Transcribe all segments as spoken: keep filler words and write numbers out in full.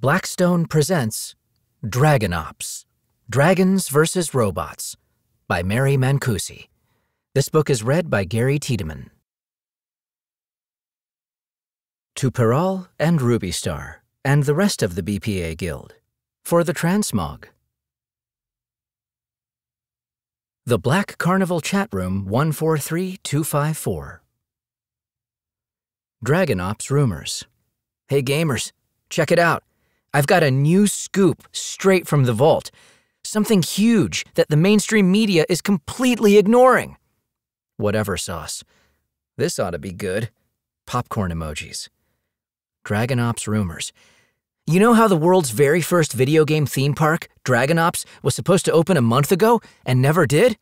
Blackstone presents Dragonops, Dragons versus Robots by Mary Mancusi. This book is read by Gary Tiedemann. To Peral and Ruby Star and the rest of the B P A Guild, for the Transmog. The Black Carnival Chat Room one four three two five four. Dragonops Rumors. Hey gamers, check it out. I've got a new scoop straight from the vault. Something huge that the mainstream media is completely ignoring. Whatever sauce. This ought to be good. Popcorn emojis. Dragonops Rumors. You know how the world's very first video game theme park, Dragonops, was supposed to open a month ago and never did?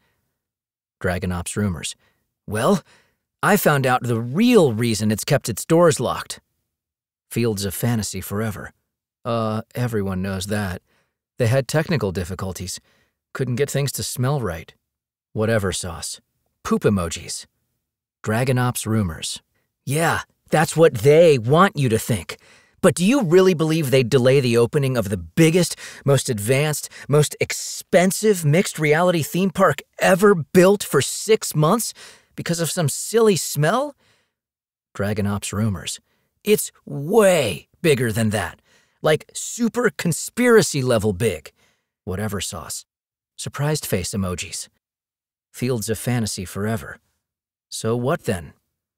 Dragonops Rumors. Well, I found out the real reason it's kept its doors locked. Fields of Fantasy Forever. Uh, everyone knows that. They had technical difficulties. Couldn't get things to smell right. Whatever sauce. Poop emojis. Dragonops Rumors. Yeah, that's what they want you to think. But do you really believe they'd delay the opening of the biggest, most advanced, most expensive mixed reality theme park ever built for six months because of some silly smell? Dragonops Rumors. It's way bigger than that. Like super conspiracy level big. Whatever sauce. Surprised face emojis. Fields of Fantasy Forever. So what then?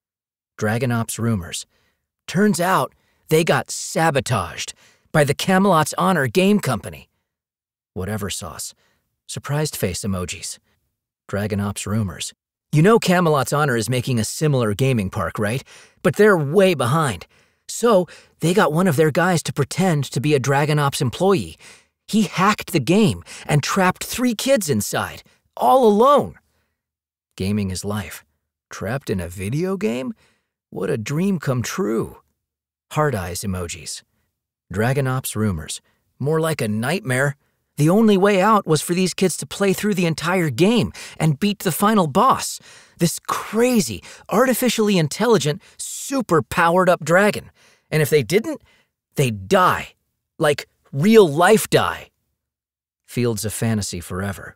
Dragonops Rumors. Turns out they got sabotaged by the Camelot's Honor Game Company. Whatever sauce. Surprised face emojis. Dragonops Rumors. You know Camelot's Honor is making a similar gaming park, right? But they're way behind. So they got one of their guys to pretend to be a Dragonops employee. He hacked the game and trapped three kids inside, all alone. Gaming is life. Trapped in a video game? What a dream come true. Hard eyes emojis. Dragonops Rumors. More like a nightmare. The only way out was for these kids to play through the entire game and beat the final boss. This crazy, artificially intelligent, super powered up dragon. And if they didn't, they'd die. Like real life die. Fields of Fantasy Forever.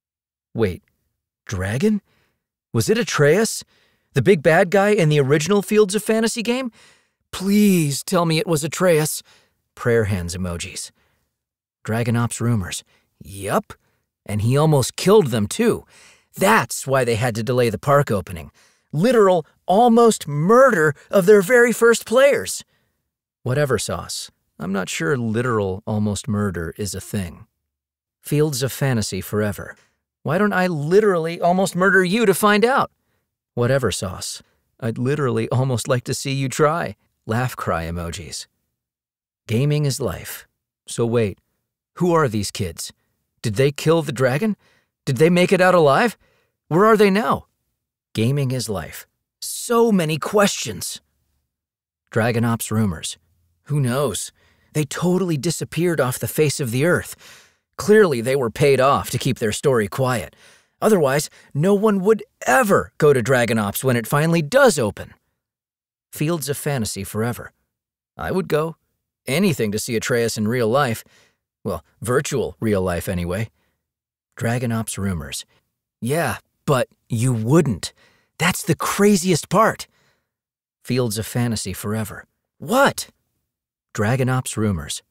Wait, dragon? Was it Atreus? The big bad guy in the original Fields of Fantasy game? Please tell me it was Atreus. Prayer hands emojis. Dragonops Rumors. Yup. And he almost killed them too. That's why they had to delay the park opening. Literal, almost murder of their very first players. Whatever sauce. I'm not sure literal almost murder is a thing. Fields of Fantasy Forever. Why don't I literally almost murder you to find out? Whatever sauce. I'd literally almost like to see you try. Laugh cry emojis. Gaming is life. So wait, who are these kids? Did they kill the dragon? Did they make it out alive? Where are they now? Gaming is life. So many questions. Dragonops Rumors. Who knows? They totally disappeared off the face of the earth. Clearly they were paid off to keep their story quiet. Otherwise, no one would ever go to Dragonops when it finally does open. Fields of Fantasy Forever. I would go. Anything to see Atreus in real life. Well, virtual real life anyway. Dragonops Rumors. Yeah, but you wouldn't. That's the craziest part. Fields of Fantasy Forever. What? Dragonops Rumors.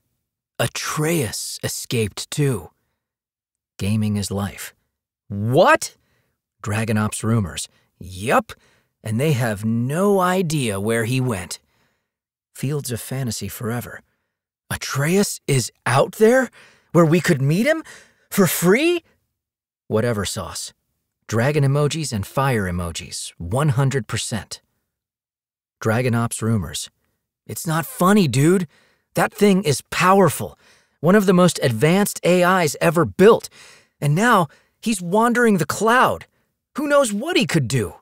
Atreus escaped too. Gaming is life. What? Dragonops Rumors. Yup, and they have no idea where he went. Fields of Fantasy Forever. Atreus is out there? Where we could meet him? For free? Whatever sauce. Dragon emojis and fire emojis, one hundred percent. Dragonops Rumors. It's not funny, dude. That thing is powerful. One of the most advanced A Is ever built. And now he's wandering the cloud. Who knows what he could do?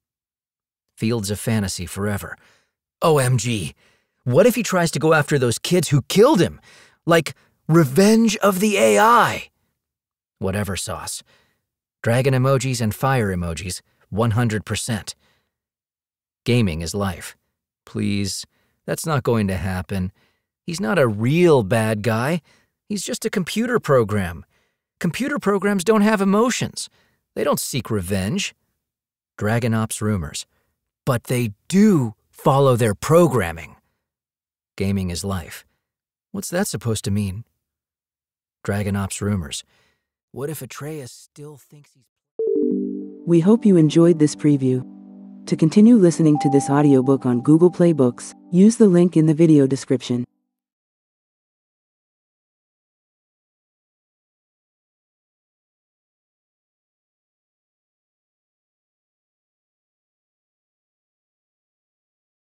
Fields of Fantasy Forever. O M G. What if he tries to go after those kids who killed him? Like Revenge of the A I. Whatever sauce. Dragon emojis and fire emojis, one hundred percent. Gaming is life. Please, that's not going to happen. He's not a real bad guy. He's just a computer program. Computer programs don't have emotions. They don't seek revenge. Dragonops rumors. But they do follow their programming. Gaming is life. What's that supposed to mean? Dragonops rumors. What if Atreus still thinks he's... We hope you enjoyed this preview. To continue listening to this audiobook on Google Play Books, use the link in the video description.